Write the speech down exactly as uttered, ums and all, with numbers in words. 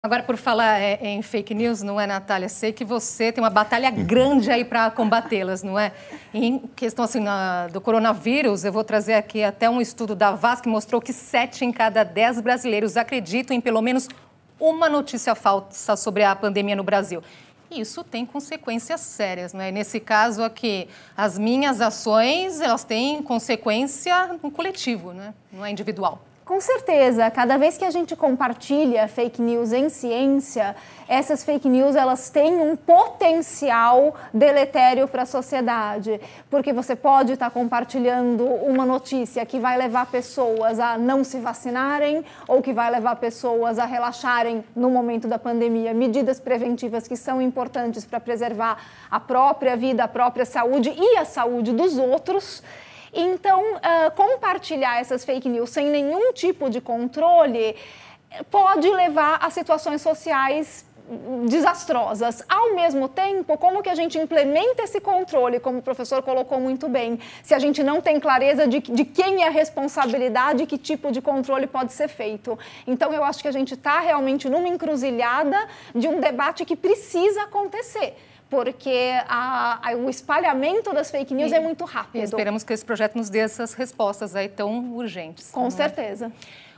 Agora, por falar é, em fake news, não é, Natália? Sei que você tem uma batalha grande aí para combatê-las, não é? Em questão assim, na, do coronavírus, eu vou trazer aqui até um estudo da V A S que mostrou que sete em cada dez brasileiros acreditam em pelo menos uma notícia falsa sobre a pandemia no Brasil. Isso tem consequências sérias, não é? Nesse caso aqui, as minhas ações, elas têm consequência no coletivo, né? Não é individual. Com certeza, cada vez que a gente compartilha fake news em ciência, essas fake news elas têm um potencial deletério para a sociedade, porque você pode estar compartilhando uma notícia que vai levar pessoas a não se vacinarem ou que vai levar pessoas a relaxarem no momento da pandemia, medidas preventivas que são importantes para preservar a própria vida, a própria saúde e a saúde dos outros. Então, uh, compartilhar essas fake news sem nenhum tipo de controle pode levar a situações sociais desastrosas. Ao mesmo tempo, como que a gente implementa esse controle, como o professor colocou muito bem, se a gente não tem clareza de, de quem é a responsabilidade e que tipo de controle pode ser feito. Então, eu acho que a gente está realmente numa encruzilhada de um debate que precisa acontecer, porque a, a, o espalhamento das fake news e, é muito rápido. E esperamos que esse projeto nos dê essas respostas aí tão urgentes. Com certeza. É?